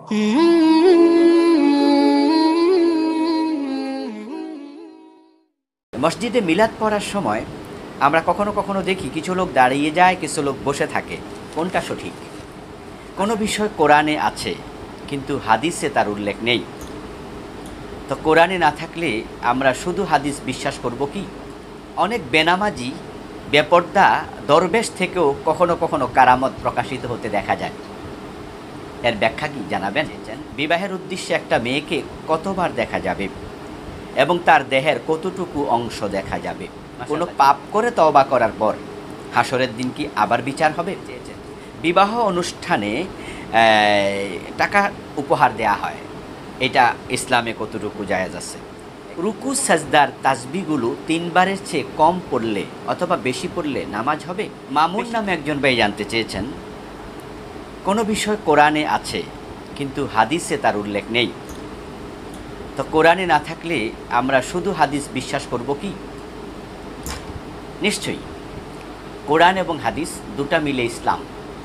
মসজিদে মিলাদ পড়ার সময় আমরা কখনো কখনো দেখি কিছু লোক দাঁড়িয়ে যায়, কিছু লোক বসে থাকে। কোনটা সঠিক? কোনো বিষয় কোরআনে আছে কিন্তু হাদিসে তার উল্লেখ নেই। তো কোরআনে না থাকলে আমরা শুধু হাদিস বিশ্বাস করব কি? অনেক বেনামাজি বেপর্দা দরবেশ থেকেও কখনো কখনো কারামত প্রকাশিত হতে দেখা যায়। এর ব্যাখ্যা কি জানাবেন? বিবাহের উদ্দেশ্যে একটা মেয়েকে কতবার দেখা যাবে এবং তার দেহের কতটুকু অংশ দেখা যাবে? কোনো পাপ করে তওবা করার পর হাসরের দিন কি আবার বিচার হবে? বিবাহ অনুষ্ঠানে টাকা উপহার দেয়া হয়, এটা ইসলামে কতটুকু জায়েজ আছে? রুকু সাজদার তাসবিহগুলো 3 বারের চেয়ে কম পড়লে অথবা বেশি পড়লে নামাজ হবে? মামুন নামে একজন ভাই জানতে চেয়েছেন, কোনো বিষয় কোরআনে আছে কিন্তু হাদিসে তার উল্লেখ নেই। তো কোরআনে না থাকলে আমরা শুধু হাদিস বিশ্বাস করব কি? নিশ্চয়ই কোরআন এবং হাদিস দুটা মিলে ইসলাম।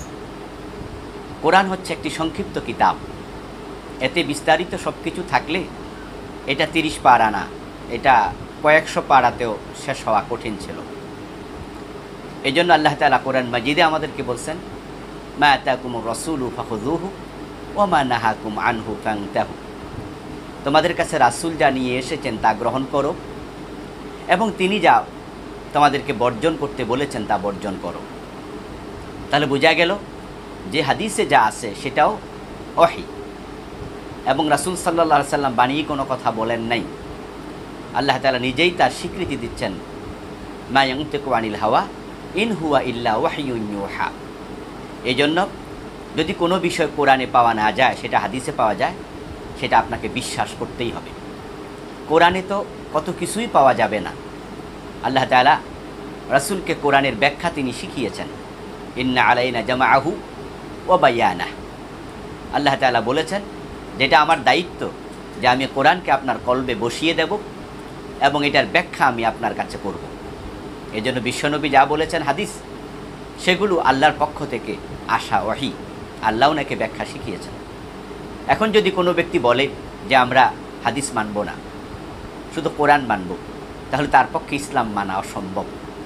কোরআন হচ্ছে একটি সংক্ষিপ্ত কিতাব, এতে বিস্তারিত সব কিছু থাকলে এটা 30 পারা না, এটা কয়েকশো পারাতেও শেষ হওয়া কঠিন ছিল। এই জন্য আল্লাহ তাআলা কোরআন মাজিদে আমাদেরকে বলছেন, মা আতাকুমুর রাসূলু ফাখুযুহু ওয়া মা নাহাকুম আনহু ফান্তাহু। তোমাদের কাছে রাসূল যা নিয়ে এসেছেন তা গ্রহণ করো এবং তিনি যা তোমাদেরকে বর্জন করতে বলেছেন তা বর্জন করো। তাহলে বোঝা গেল যে হাদিসে যা আছে সেটাও ওহী এবং রাসূল সাল্লাল্লাহু আলাইহি সাল্লাম বানিয়ে কোনো কথা বলেন নাই। আল্লাহ তাআলা নিজেই তার স্বীকৃতি দিচ্ছেন, মা ইয়ানতিকু আনিল হাওয়া ইন হুয়া ইল্লা ওয়াহয়ুন ইউহা। এই জন্য যদি কোনো বিষয় কোরআনে পাওয়া না যায়, সেটা হাদিসে পাওয়া যায়, সেটা আপনাকে বিশ্বাস করতেই হবে। কোরআনে তো কত কিছুই পাওয়া যাবে না। আল্লাহ তাআলা রাসূলকে কোরআনের ব্যাখ্যা তিনি শিখিয়েছেন, ইন্না আলাইনা জামাআহু ওয়া বায়ানাহ। আল্লাহ তাআলা বলেছেন যেটা আমার দায়িত্ব যে আমি কোরআনকে আপনার কলবে বসিয়ে দেব এবং এটার ব্যাখ্যা আমি আপনার কাছে করব। এই জন্য বিশ্বনবী যা বলেছেন হাদিস, সেগুলো আল্লাহর পক্ষ থেকে আসা ওহী, আল্লাহ ওনাকে ব্যাখ্যা শিখিয়েছেন। এখন যদি কোনো ব্যক্তি বলে যে আমরা হাদিস মানব না, শুধু কোরআন মানব, তাহলে তার পক্ষে ইসলাম মানা অসম্ভব।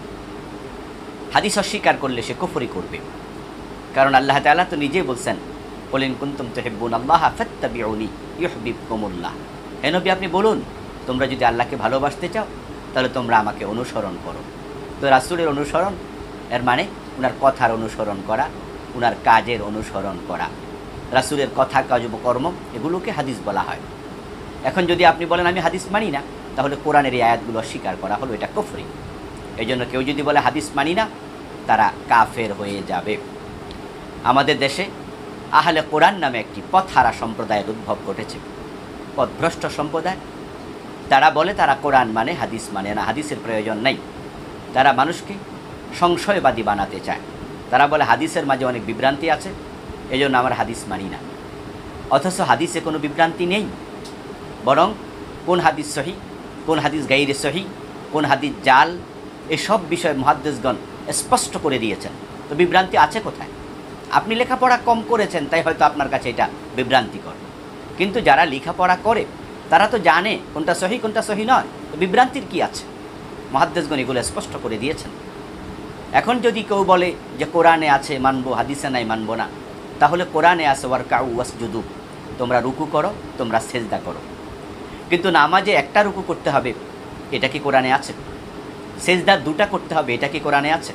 হাদিস অস্বীকার করলে সে কুফরি করবে, কারণ আল্লাহ তাআলা তো নিজেই বলছেন, কুল ইন কুনতুম তুহিব্বুনাল্লাহা ফাত্তাবিউনি ইউহিব্বুকুমুল্লাহ। হে নবী, আপনি বলুন, তোমরা যদি আল্লাহকে ভালোবাসতে চাও তাহলে তোমরা আমাকে অনুসরণ করো। তো রাসূলের অনুসরণ এর মানে উনার কথার অনুসরণ করা, উনার কাজের অনুসরণ করা। রাসূলের কথা, কাজ ও কর্ম এগুলোকে হাদিস বলা হয়। এখন যদি আপনি বলেন আমি হাদিস মানি না, তাহলে কোরআনের এই আয়াতগুলো অস্বীকার করা হলো, এটা কুফরি। এই জন্য কেউ যদি বলে হাদিস মানি না, তারা কাফের হয়ে যাবে। আমাদের দেশে আহলে কোরআন নামে একটি পথহারা সম্প্রদায়ের উদ্ভব ঘটেছে, পথভ্রষ্ট সম্প্রদায়। তারা বলে তারা কোরআন মানে, হাদিস মানে না, হাদিসের প্রয়োজন নেই। তারা মানুষকে সংশয়বাদী বানাতে চায়। তারা বলে হাদিসের মাঝে অনেক বিভ্রান্তি আছে, এই জন্য আমরা হাদিস মানি না। অথচ হাদিসে কোনো বিভ্রান্তি নেই, বরং কোন হাদিস সহি, কোন হাদিস গাইরে সহি, কোন হাদিস জাল, এসব বিষয়ে মুহাদ্দিসগণ স্পষ্ট করে দিয়েছেন। তো বিভ্রান্তি আছে কোথায়? আপনি লেখাপড়া কম করেছেন, তাই হয়তো আপনার কাছে এটা বিভ্রান্তিকর, কিন্তু যারা লেখাপড়া করে তারা তো জানে কোনটা সহি কোনটা সহি নয়। তো বিভ্রান্তির কি আছে? মুহাদ্দিসগণ এগুলো স্পষ্ট করে দিয়েছেন। এখন যদি কেউ বলে যে কোরআনে আছে মানবো, হাদিসে নাই মানবো না, তাহলে কোরআনে আছে ওয়ারকাউ ওয়াসজুদু, তোমরা রুকু করো, তোমরা সেজদা করো। কিন্তু নামাজে একটা রুকু করতে হবে, এটা কি কোরআনে আছে? সেজদা 2টা করতে হবে, এটা কি কোরআনে আছে?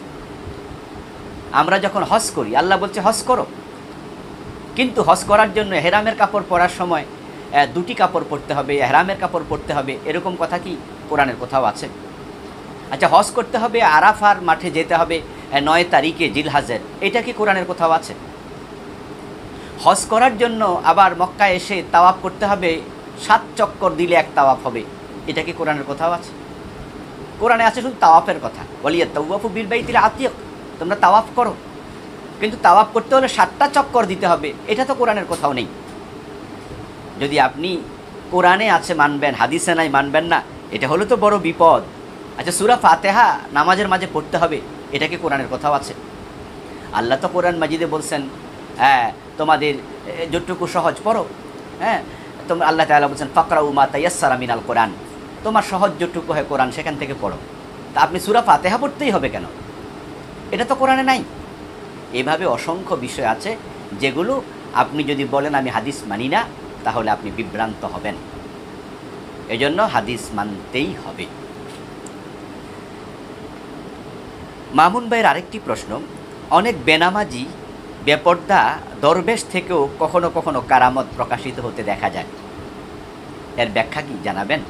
আমরা যখন হজ করি, আল্লাহ বলছে হজ করো, কিন্তু হজ করার জন্য এহরামের কাপড় পরার সময় 2টি কাপড় পরতে হবে, এহরামের কাপড় পরতে হবে, এরকম কথা কি কোরআনের কোথাও আছে? আচ্ছা, হজ করতে হবে, আরাফার মাঠে যেতে হবে 9 তারিখে জিলহাজের, এটা কি কোরআনের কোথাও আছে? হজ করার জন্য আবার মক্কায় এসে তাওয়াফ করতে হবে, 7 চক্কর দিলে 1 তাওয়াফ হবে, এটা কি কোরআনের কোথাও আছে? কোরআনে আছে শুধু তাওয়াফের কথা, ওয়ালিয়াতাওয়াফু বিল বাইতিল আতিক, তোমরা তাওয়াফ করো, কিন্তু তাওয়াফ করতে হলে 7টা চক্কর দিতে হবে, এটা তো কোরআনের কোথাও নেই। যদি আপনি কোরআনে আছে মানবেন, হাদিসে নাই মানবেন না, এটা হলো তো বড় বিপদ। আচ্ছা, সূরা ফাতিহা নামাজের মাঝে পড়তে হবে, এটা কি কোরআনের কোথাও আছে? আল্লাহ তো কোরআন মাজিদে বলছেন, তোমাদের যতটুকু সহজ পড়ো। হ্যাঁ, তোমরা আল্লাহ তাআলা বলছেন ফাকরাউ মা তায়াসসারা মিনাল কোরআন, তোমার সহজ যতটুকু হয় কোরআন সেখান থেকে পড়ো। তা আপনি সূরা ফাতিহা পড়তেই হবে কেন? এটা তো কোরআনে নাই। এভাবে অসংখ্য বিষয় আছে যেগুলো আপনি যদি বলেন আমি হাদিস মানি না, তাহলে আপনি বিভ্রান্ত হবেন। এজন্য হাদিস মানতেই হবে। মামুন ভাইয়ের আরেকটি প্রশ্ন, অনেক বেনামাজি বেপর্দা দরবেশ থেকেও কখনো কখনো কারামত প্রকাশিত হতে দেখা যায়, এর ব্যাখ্যা কি জানাবেন?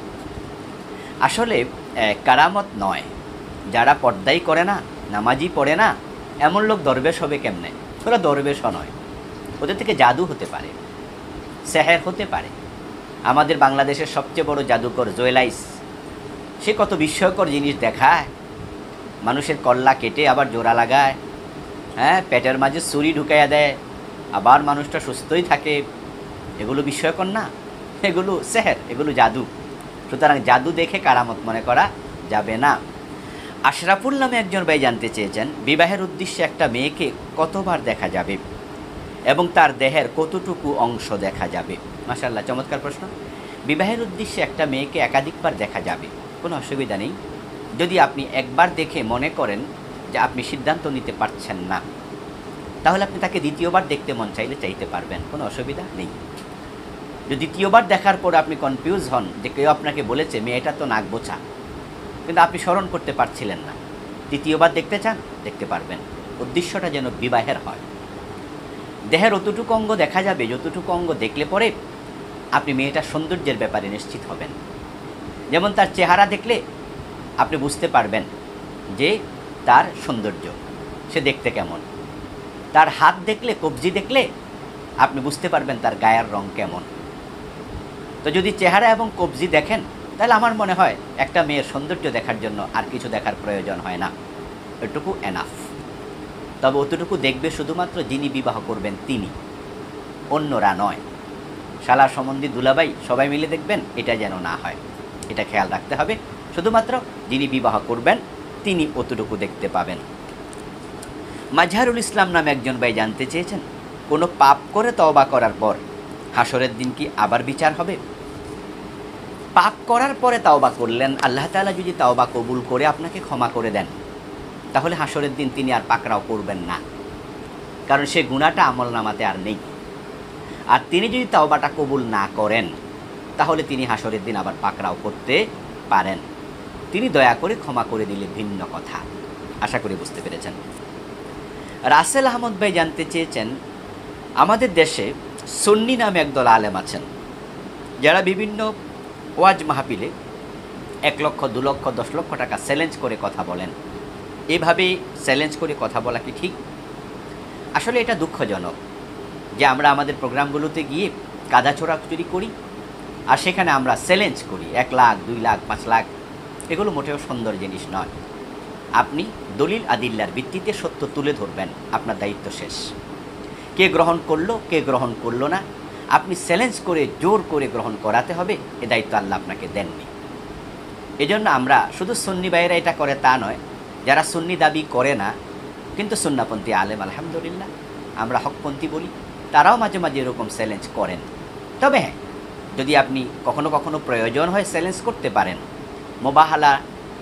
আসলে কারামত নয়, যারা পর্দাই করে না, নামাজি পড়ে না, এমন লোক দরবেশ হবে কেমনে? ওরা দরবেশও নয়, ওদের থেকে জাদু হতে পারে, সেহের হতে পারে। আমাদের বাংলাদেশের সবচেয়ে বড় জাদুকর জুয়েলাইস, সে কত বিস্ময়কর জিনিস দেখায়, মানুষের কল্লা কেটে আবার জোড়া লাগায়, হ্যাঁ, পেটের মাঝে ছুরি ঢুকাইয়া দেয়, আবার মানুষটা সুস্থই থাকে। এগুলো বিস্ময়কর না? এগুলো সেহের, এগুলো জাদু। সুতরাং জাদু দেখে কারামত মনে করা যাবে না। আশরাফুল নামে একজন ভাই জানতে চেয়েছেন, বিবাহের উদ্দেশ্যে একটা মেয়েকে কতবার দেখা যাবে এবং তার দেহের কতটুকু অংশ দেখা যাবে? মাশাআল্লাহ, চমৎকার প্রশ্ন। বিবাহের উদ্দেশ্যে একটা মেয়েকে একাধিকবার দেখা যাবে, কোনো অসুবিধা নেই। যদি আপনি একবার দেখে মনে করেন যে আপনি সিদ্ধান্ত নিতে পারছেন না, তাহলে আপনি তাকে দ্বিতীয়বার দেখতে মন চাইলে চাইতে পারবেন, কোনো অসুবিধা নেই। যদি দ্বিতীয়বার দেখার পর আপনি কনফিউজ হন যে কেউ আপনাকে বলেছে মেয়েটা তো নাক বোছা, কিন্তু আপনি স্মরণ করতে পারছিলেন না, তৃতীয়বার দেখতে চান, দেখতে পারবেন। উদ্দেশ্যটা যেন বিবাহের হয়। দেহের অতটুকু অঙ্গ দেখা যাবে যতটুকু অঙ্গ দেখলে পরে আপনি মেয়েটার সৌন্দর্যের ব্যাপারে নিশ্চিত হবেন। যেমন তার চেহারা দেখলে আপনি বুঝতে পারবেন যে তার সৌন্দর্য, সে দেখতে কেমন। তার হাত দেখলে, কবজি দেখলে আপনি বুঝতে পারবেন তার গায়ের রং কেমন। তো যদি চেহারা এবং কবজি দেখেন, তাহলে আমার মনে হয় একটা মেয়ের সৌন্দর্য দেখার জন্য আর কিছু দেখার প্রয়োজন হয় না, এটুকু এনাফ। তবে অতটুকু দেখবে শুধুমাত্র যিনি বিবাহ করবেন তিনি, অন্যরা নয়। শালা সম্বন্ধী দুলাভাই সবাই মিলে দেখবেন, এটা যেন না হয়, এটা খেয়াল রাখতে হবে। শুধুমাত্র যিনি বিবাহ করবেন তিনি অতটুকু দেখতে পাবেন। মাজহারুল ইসলাম নামে একজন ভাই জানতে চেয়েছেন, কোনো পাপ করে তওবা করার পর হাসরের দিন কি আবার বিচার হবে? পাপ করার পরে তাওবা করলেন, আল্লাহ তাআলা যদি তাওবা কবুল করে আপনাকে ক্ষমা করে দেন, তাহলে হাসরের দিন তিনি আর পাকড়াও করবেন না, কারণ সে গুনাহটা আমলনামাতে আর নেই। আর তিনি যদি তাওবাটা কবুল না করেন, তাহলে তিনি হাসরের দিন আবার পাকড়াও করতে পারেন। তিনি দয়া করে ক্ষমা করে দিলে ভিন্ন কথা। আশা করি বুঝতে পেরেছেন। রাসেল আহমদ ভাই জানতে চেয়েছেন, আমাদের দেশে সুন্নি নামে একদল আলেম আছেন, যারা বিভিন্ন ওয়াজ মাহফিলে 1 লক্ষ, 2 লক্ষ, 10 লক্ষ টাকা চ্যালেঞ্জ করে কথা বলেন। এভাবে চ্যালেঞ্জ করে কথা বলা কি ঠিক? আসলে এটা দুঃখজনক যে আমরা আমাদের প্রোগ্রামগুলোতে গিয়ে কাদা ছোড়াছুড়ি করি, আর সেখানে আমরা চ্যালেঞ্জ করি 1 লাখ, 2 লাখ, 5 লাখ। এগুলো মোটেও সুন্দর জিনিস নয়। আপনি দলিল আদিল্লার ভিত্তিতে সত্য তুলে ধরবেন, আপনার দায়িত্ব শেষ। কে গ্রহণ করলো, কে গ্রহণ করলো না, আপনি চ্যালেঞ্জ করে জোর করে গ্রহণ করাতে হবে, এ দায়িত্ব আল্লাহ আপনাকে দেননি। এজন্য আমরা শুধু সুন্নি ভাইয়েরা এটা করে তা নয়, যারা সুন্নি দাবি করে না কিন্তু সুন্নাপন্থী আলেম, আলহামদুলিল্লাহ আমরা হকপন্থী বলি, তারাও মাঝে মাঝে এরকম চ্যালেঞ্জ করেন। তবে হ্যাঁ, যদি আপনি কখনো কখনো প্রয়োজন হয় চ্যালেঞ্জ করতে পারেন। মোবাহালা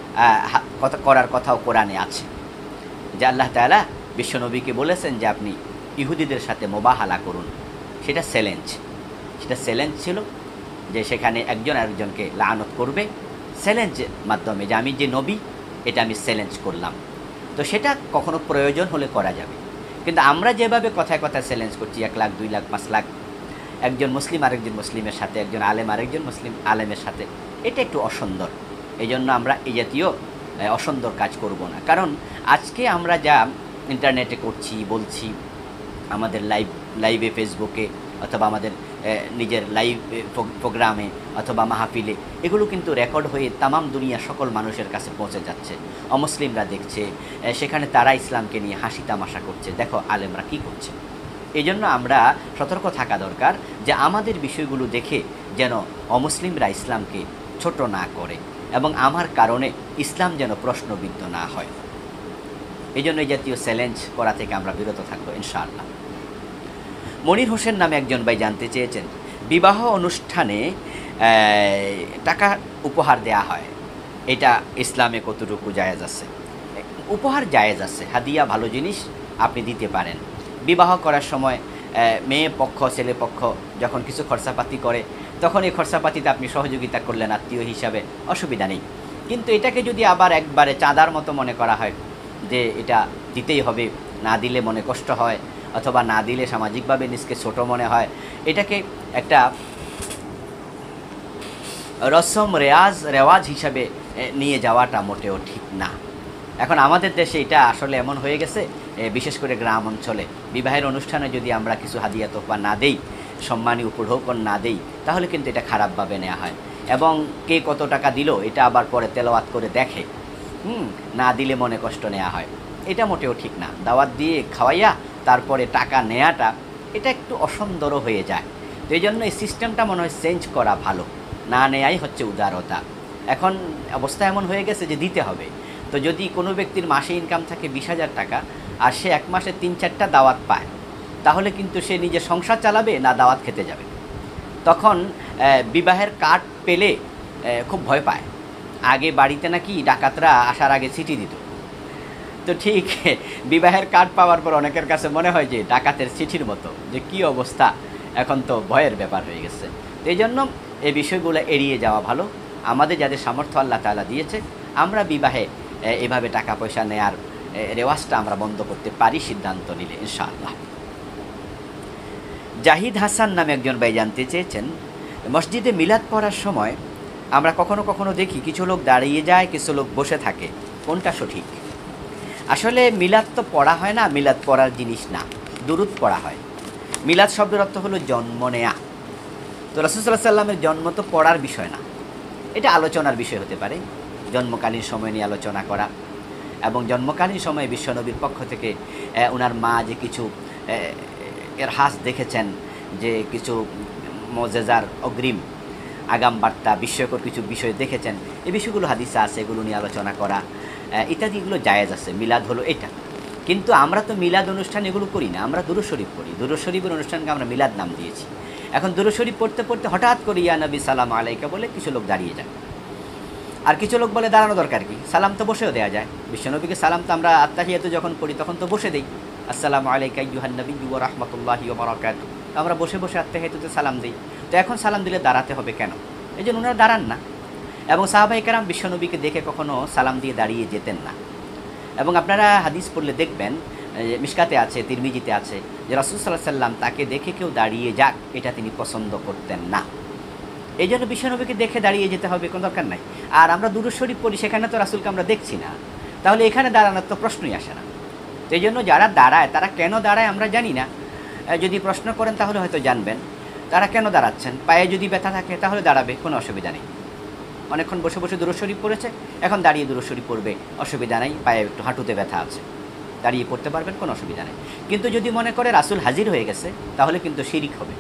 করার কথাও কোরআনে আছে, যে আল্লাহ তাআলা বিশ্বনবীকে বলেছেন যে আপনি ইহুদিদের সাথে মোবাহালা করুন। সেটা চ্যালেঞ্জ ছিল, যে সেখানে একজন আরেকজনকে লানত করবে চ্যালেঞ্জের মাধ্যমে, যে আমি যে নবী এটা আমি চ্যালেঞ্জ করলাম। তো সেটা কখনো প্রয়োজন হলে করা যাবে। কিন্তু আমরা যেভাবে কথায় কথায় চ্যালেঞ্জ করছি 1 লাখ, 2 লাখ, 5 লাখ, একজন মুসলিম আরেকজন মুসলিমের সাথে, একজন আলেম আরেকজন মুসলিম আলেমের সাথে, এটা একটু অসুন্দর। এই জন্য আমরা এই জাতীয় অসুন্দর কাজ করব না। কারণ আজকে আমরা যা ইন্টারনেটে করছি, বলছি, আমাদের লাইভে ফেসবুকে অথবা আমাদের নিজের লাইভ প্রোগ্রামে অথবা মাহফিলে, এগুলো কিন্তু রেকর্ড হয়ে তামাম দুনিয়া সকল মানুষের কাছে পৌঁছে যাচ্ছে। অমুসলিমরা দেখছে, সেখানে তারা ইসলামকে নিয়ে হাসি তামাশা করছে, দেখো আলেমরা কী করছে। এই জন্য আমরা সতর্ক থাকা দরকার যে আমাদের বিষয়গুলো দেখে যেন অমুসলিমরা ইসলামকে ছোট না করে এবং আমার কারণে ইসলাম যেন প্রশ্নবিদ্ধ না হয়। এই জন্য এই জাতীয় চ্যালেঞ্জ করা থেকে আমরা বিরত থাকবো ইনশাআল্লাহ। মনির হোসেন নামে একজন ভাই জানতে চেয়েছেন, বিবাহ অনুষ্ঠানে টাকা উপহার দেয়া হয়, এটা ইসলামে কতটুকু জায়েজ আছে? উপহার জায়েজ আছে, হাদিয়া ভালো জিনিস আপনি দিতে পারেন। বিবাহ করার সময় মেয়ে পক্ষ ছেলে পক্ষ যখন কিছু খরচাপাতি করে, তখন এই খরচাপাতিতে আপনি সহযোগিতা করলেন আত্মীয় হিসাবে, অসুবিধা নেই। কিন্তু এটাকে যদি আবার একবারে চাঁদার মতো মনে করা হয় যে এটা দিতেই হবে, না দিলে মনে কষ্ট হয়, অথবা না দিলে সামাজিকভাবে নিজকে ছোট মনে হয়, এটাকে একটা রসম রেওয়াজ হিসাবে নিয়ে যাওয়াটা মোটেও ঠিক না। এখন আমাদের দেশে এটা আসলে এমন হয়ে গেছে, বিশেষ করে গ্রাম অঞ্চলে বিবাহের অনুষ্ঠানে যদি আমরা কিছু হাদিয়া তোফা না দেই, সম্মানী উপঢৌকন না দেই, তাহলে কিন্তু এটা খারাপভাবে নেওয়া হয়, এবং কে কত টাকা দিল এটা আবার পরে তেলাওয়াত করে দেখে, না দিলে মনে কষ্ট নেওয়া হয়। এটা মোটেও ঠিক না। দাওয়াত দিয়ে খাওয়াইয়া তারপরে টাকা নেওয়াটা এটা একটু অসুন্দরও হয়ে যায়। তো এই জন্য এই সিস্টেমটা মনে হয় চেঞ্জ করা ভালো, না নেয়াই হচ্ছে উদারতা। এখন অবস্থা এমন হয়ে গেছে যে দিতে হবে। তো যদি কোনো ব্যক্তির মাসে ইনকাম থাকে 20,000 টাকা, আর সে এক মাসে 3-4টা দাওয়াত পায়, তাহলে কিন্তু সে নিজে সংসার চালাবে না দাওয়াত খেতে যাবে? তখন বিবাহের কার্ড পেলে খুব ভয় পায়। আগে বাড়িতে নাকি ডাকাতরা আসার আগে চিঠি দিত, তো ঠিক বিবাহের কার্ড পাওয়ার পর অনেকের কাছে মনে হয় যে ডাকাতের চিঠির মতো, যে কী অবস্থা, এখন তো ভয়ের ব্যাপার হয়ে গেছে। এই জন্য এই বিষয়গুলো এড়িয়ে যাওয়া ভালো। আমাদের যাদের সামর্থ্য আল্লাহ তাআলা দিয়েছে, আমরা বিবাহে এভাবে টাকা পয়সা নেয়ার রেওয়াজটা আমরা বন্ধ করতে পারি সিদ্ধান্ত নিলে, ইনশাআল্লাহ। জাহিদ হাসান নামে একজন ভাই জানতে চেয়েছেন, মসজিদে মিলাদ পড়ার সময় আমরা কখনো কখনো দেখি কিছু লোক দাঁড়িয়ে যায়, কিছু লোক বসে থাকে, কোনটা সঠিক? আসলে মিলাদ তো পড়া হয় না, মিলাদ পড়ার জিনিস না, দুরূদ পড়া হয়। মিলাদ শব্দের অর্থ হলো জন্ম নেয়া। তো রাসূল সাল্লাল্লাহু আলাইহি ওয়াসাল্লামের জন্ম তো পড়ার বিষয় না, এটা আলোচনার বিষয় হতে পারে। জন্মকালীন সময় নিয়ে আলোচনা করা, এবং জন্মকালীন সময়ে বিশ্বনবীর পক্ষ থেকে ওনার মা যে কিছু এর হাস দেখেছেন, যে কিছু মুজিজার অগ্রিম আগাম বার্তা বিস্ময়কর কিছু বিষয় দেখেছেন, এই বিষয়গুলো হাদিসে আছে, এগুলো নিয়ে আলোচনা করা ইত্যাদি, এগুলো জায়েজ আছে। মিলাদ হলো এটা। কিন্তু আমরা তো মিলাদ অনুষ্ঠান এগুলো করি না, আমরা দুরূদ শরীফ পড়ি। দুরূদ শরীফের অনুষ্ঠানকে আমরা মিলাদ নাম দিয়েছি। এখন দুরূদ শরীফ পড়তে পড়তে হঠাৎ করে ইয়া নবী সালাম আলাইকা বলে কিছু লোক দাঁড়িয়ে যায়, আর কিছু লোক বলে দাঁড়ানো দরকার কি, সালাম তো বসেও দেওয়া যায়। বিশ্বনবীকে সালাম তো আমরা আত্তাহিয়াতু যখন পড়ি তখন তো বসে দেই, আসসালামু আলাইকা আইয়ুহান নাবিয়্যু ওয়া রাহমাতুল্লাহি ওয়া বারাকাতুহু, আমরা বসে বসে আত্তাহিয়াতুতে সালাম দিই। তো এখন সালাম দিলে দাঁড়াতে হবে কেন? এই জন্য ওনারা দাঁড়ান না। এবং সাহাবায়ে কেরাম বিশ্বনবীকে দেখে কখনো সালাম দিয়ে দাঁড়িয়ে যেতেন না। এবং আপনারা হাদিস পড়লে দেখবেন, মিশকাতে আছে, তিরমিজিতে আছে, যে রাসূল সাল্লাল্লাহু আলাইহি সাল্লাম তাকে দেখে কেউ দাঁড়িয়ে যাক এটা তিনি পছন্দ করতেন না। এই জন্য বিশ্বনবীকে দেখে দাঁড়িয়ে যেতে হবে, কোনো দরকার নাই। আর আমরা দুরূদ শরীফ পড়ি, সেখানে তো রাসূলকে আমরা দেখছি না, তাহলে এখানে দাঁড়ানোর তো প্রশ্নই আসে না। তো এই জন্য যারা দাঁড়ায় তারা কেন দাঁড়ায় আমরা জানি না। যদি প্রশ্ন করেন তাহলে হয়তো জানবেন তারা কেন দাঁড়াচ্ছেন। পায়ে যদি ব্যথা থাকে তাহলে দাঁড়াবে, কোনো অসুবিধা নেই। অনেকক্ষণ বসে বসে দুরূদ শরীফ পড়েছে, এখন দাঁড়িয়ে দুরূদ শরীফ পড়বে, অসুবিধা নেই। পায়ে একটু হাঁটুতে ব্যথা আছে, দাঁড়িয়ে পড়তে পারবেন, কোনো অসুবিধা নেই। কিন্তু যদি মনে করে রাসূল হাজির হয়ে গেছে, তাহলে কিন্তু শিরক হবে,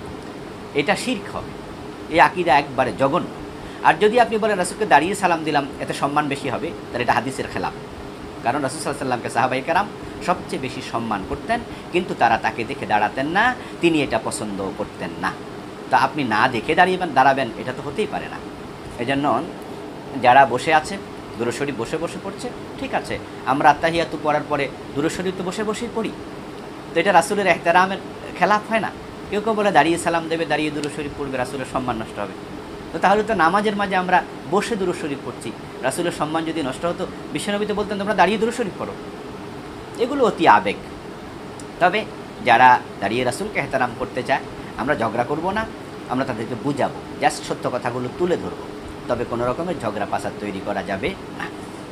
এটা শিরক হবে। এই আকীদা একবারে জঘন্য। আর যদি আপনি বলেন রাসূলকে দাঁড়িয়ে সালাম দিলাম এতে সম্মান বেশি হবে, তাহলে এটা হাদিসের খেলাফ। কারণ রাসূল সাল্লাল্লাহু আলাইহি সাল্লামকে সাহাবায়ে কেরাম সবচেয়ে বেশি সম্মান করতেন, কিন্তু তারা তাকে দেখে দাঁড়াতেন না, তিনি এটা পছন্দও করতেন না। তা আপনি না দেখে দাঁড়াবেন এটা তো হতেই পারে না। এই জন্য যারা বসে আছে দুরূদ শরীফ বসে বসে পড়ছে, ঠিক আছে। আমরা আত্তাহিয়াতু পড়ার পরে দুরূদ শরীফ তো বসে বসেই পড়ি, তো এটা রাসূলের ইহতিরামের খেলাফ হয় না। কেউ কেউ বলে দাঁড়িয়ে সালাম দেবে, দাঁড়িয়ে দুরূদ শরীফ পড়বে, রাসূলের সম্মান নষ্ট হবে। তো তাহলে তো নামাজের মাঝে আমরা বসে দুরূদ শরীফ পড়ছি, রাসূলের সম্মান যদি নষ্ট হতো বিশ্বনবী তো বলতেন তোমরা দাঁড়িয়ে দুরূদ শরীফ পড়ো। এগুলো অতি আবেগ। তবে যারা দাঁড়িয়ে রাসূলকে ইহতিরাম করতে চায়, আমরা ঝগড়া করব না, আমরা তাদেরকে বুঝাবো, জাস্ট সত্য কথাগুলো তুলে ধরবো। তবে কোনো রকমের ঝগড়া পাসাদ তৈরি করা যাবে না।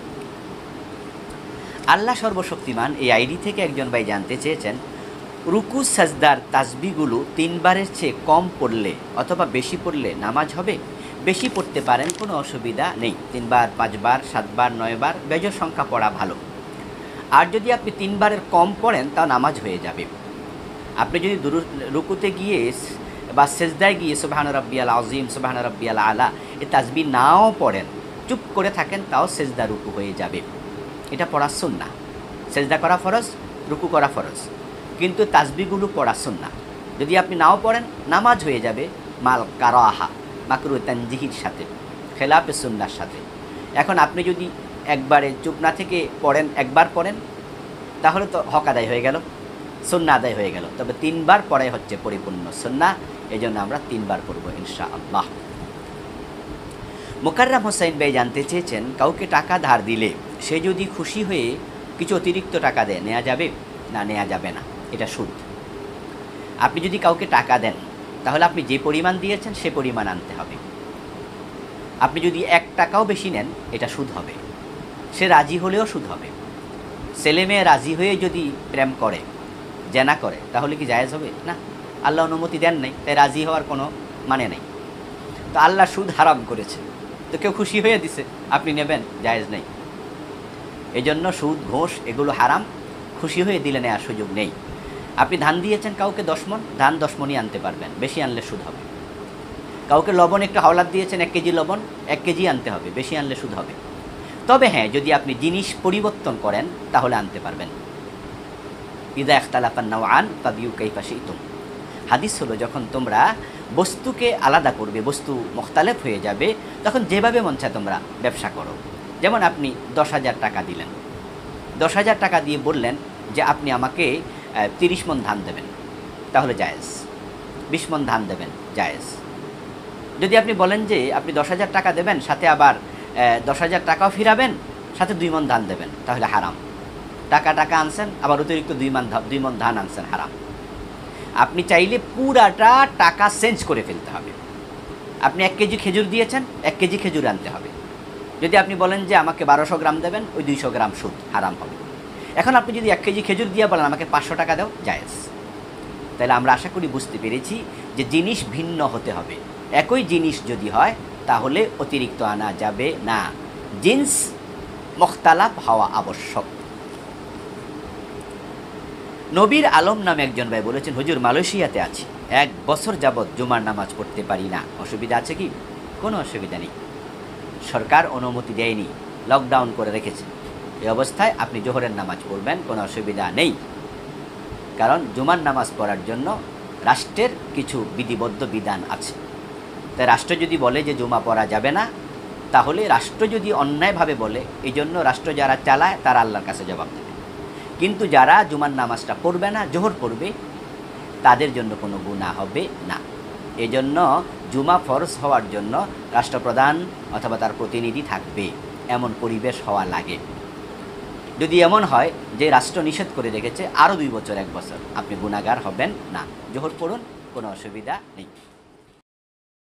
আল্লাহ সর্বশক্তিমান এই আইডি থেকে একজন ভাই জানতে চেয়েছেন, রুকু সাজদার তাসবিহগুলো 3 বারের চেয়ে কম পড়লে অথবা বেশি পড়লে নামাজ হবে? বেশি পড়তে পারেন, কোনো অসুবিধা নেই। 3 বার, 5 বার, 7 বার, 9 বার বেজোড় সংখ্যা পড়া ভালো। আর যদি আপনি 3 বারের কম পড়েন তাও নামাজ হয়ে যাবে। আপনি যদি রুকুতে গিয়ে বা সেজদায় গিয়ে সুবহান রাব্বিয়াল আযীম, সুবহান রাব্বিয়াল আলা এই তাসবিহ নাও পড়েন, চুপ করে থাকেন, তাও সেজদা রুকু হয়ে যাবে। এটা পড়া সুন্নাহ। সেজদা করা ফরজ, রুকু করা ফরজ, কিন্তু তাসবিহগুলো পড়া সুন্নাহ। যদি আপনি নাও পড়েন নামাজ হয়ে যাবে মাল কারাহা, মাকরু তানজিহির সাথে, খেলাফে সুন্নাহর সাথে। এখন আপনি যদি একবারে চুপ না থেকে পড়েন, একবার পড়েন, তাহলে তো হক আদায় হয়ে গেল, সুন্নাহ আদায় হয়ে গেল। তবে 3 বার পড়াই হচ্ছে পরিপূর্ণ সুন্নাহ, এই জন্য আমরা 3 বার পড়ব ইনশাআল্লাহ। মোকাররম হোসেন ভাই জানতে চেয়েছেন, কাউকে টাকা ধার দিলে সে যদি খুশি হয়ে কিছু অতিরিক্ত টাকা দেয়, নেওয়া যাবে না নেওয়া যাবে না? এটা সুদ। আপনি যদি কাউকে টাকা দেন, তাহলে আপনি যে পরিমাণ দিয়েছেন সে পরিমাণ আনতে হবে। আপনি যদি 1 টাকাও বেশি নেন, এটা সুদ হবে। সে রাজি হলেও সুদ হবে। ছেলে মেয়ে রাজি হয়ে যদি প্রেম করে, জেনা করে, তাহলে কি জায়েজ হবে? না, আল্লাহ অনুমতি দেন নাই, তাই রাজি হওয়ার কোনো মানে নেই। তো আল্লাহ সুদ হারাম করেছে, তো কেউ খুশি হয়ে দিছে, আপনি নেবেন, জায়েজ নেই। এই জন্য সুদ, ঘোষ এগুলো হারাম, খুশি হয়ে দিলে নেওয়ার সুযোগ নেই। আপনি ধান দিয়েছেন কাউকে 10 মণ, ধান 10 মণই আনতে পারবেন, বেশি আনলে সুদ হবে। কাউকে লবণ একটা হাওলাত দিয়েছেন 1 কেজি লবণ, 1 কেজি আনতে হবে, বেশি আনলে সুদ হবে। তবে হ্যাঁ, যদি আপনি জিনিস পরিবর্তন করেন তাহলে আনতে পারবেন। ইদা ইখতালাফান নাওআন ফাবিউ কাইফা শি'তুম। হাদিস হলো, যখন তোমরা বস্তুকে আলাদা করবে, বস্তু মুখতালেফ হয়ে যাবে, তখন যেভাবে মন চায় তোমরা ব্যবসা করো। যেমন আপনি 10,000 টাকা দিলেন, 10,000 টাকা দিয়ে বললেন যে আপনি আমাকে 30 মণ ধান দেবেন, তাহলে জায়েজ। 20 মণ ধান দেবেন, জায়েজ। যদি আপনি বলেন যে আপনি 10,000 টাকা দেবেন, সাথে আবার 10,000 টাকাও ফিরাবেন, সাথে 2 মণ ধান দেবেন, তাহলে হারাম। টাকা আনছেন, আবার অতিরিক্ত 2 মণ ধান আনছেন, হারাম। আপনি চাইলে পুরাটা টাকা চেঞ্জ করে ফেলতে হবে। আপনি 1 কেজি খেজুর দিয়েছেন, 1 কেজি খেজুর আনতে হবে। যদি আপনি বলেন যে আমাকে 1200 গ্রাম দেবেন, ওই 200 গ্রাম সুদ, হারাম হবে। এখন আপনি যদি 1 কেজি খেজুর দিয়ে বলেন আমাকে 500 টাকা দাও, জায়েজ। তাহলে আমরা আশা করি বুঝতে পেরেছি যে জিনিস ভিন্ন হতে হবে। একই জিনিস যদি হয় তাহলে অতিরিক্ত আনা যাবে না, জিন্স মুখতালাফ হওয়া আবশ্যক। নবীর আলম নামে একজন ভাই বলেছেন, হুজুর মালয়েশিয়াতে আছি, 1 বছর যাবৎ জুমার নামাজ পড়তে পারি না, অসুবিধা আছে কি? কোনো অসুবিধা নেই, সরকার অনুমতি দেয়নি, লকডাউন করে রেখেছে। এই অবস্থায় আপনি জোহরের নামাজ পড়বেন, কোনো অসুবিধা নেই। কারণ জুমার নামাজ পড়ার জন্য রাষ্ট্রের কিছু বিধিবদ্ধ বিধান আছে। তাই রাষ্ট্র যদি বলে যে জুমা পড়া যাবে না, তাহলে রাষ্ট্র যদি অন্যায়ভাবে বলে, এই জন্য রাষ্ট্র যারা চালায় তারা আল্লাহর কাছে জবাব দেবে। কিন্তু যারা জুমার নামাজটা পড়বে না, জোহর পড়বে, তাদের জন্য কোনো গুনাহ হবে না। এজন্য জুমা ফরজ হওয়ার জন্য রাষ্ট্রপ্রধান অথবা তার প্রতিনিধি থাকবে, এমন পরিবেশ হওয়া লাগে। যদি এমন হয় যে রাষ্ট্র নিষেধ করে রেখেছে আরও 2 বছর, 1 বছর, আপনি গুনাহগার হবেন না, জোহর পড়ুন, কোনো অসুবিধা নেই।